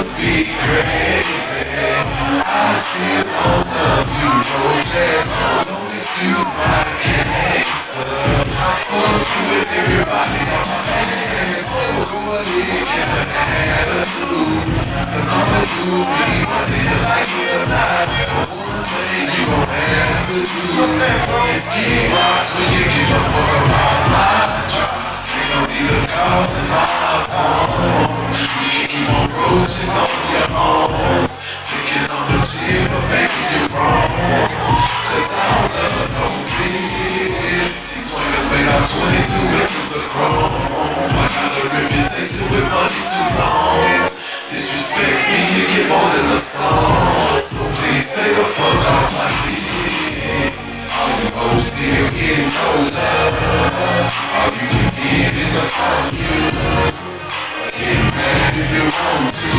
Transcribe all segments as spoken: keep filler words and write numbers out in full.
be crazy. I still don't love you, no chance. Don't excuse my gangster. I fuck you with everybody on my pants. Go ahead, get your attitude. And I'ma do me whether you like it or not. One thing you gon' have to do is keep rocks when you give a fuck about my drop. Ain't no need to call in my phone. You can keep on roaching on your own. Thinking I'm a chill, but baby you're wrong. Cause I don't love no bitch. These swingers made out twenty-two inches of chrome. I got a reputation with money too long. Disrespect me, you get more than a song. So please stay the fuck off my dick. All you hoes still getting no love. All you can get is a fuck you. Get mad if you want to.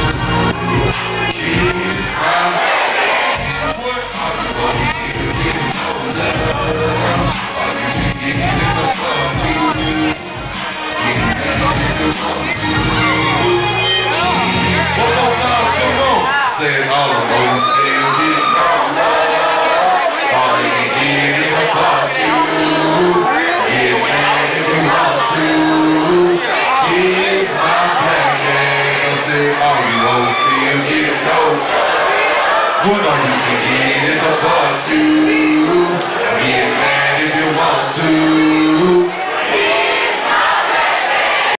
Kiss my baby. All you hoes still getting no love. All you can get is a fuck you. Get mad if you want to. Kiss one more time, come on. Say it all the hoes still getting no love. All you can get is a fuck you. Get mad if you want to. Kiss my baby. I said all you hoes still getting no love. What all you can get is a fuck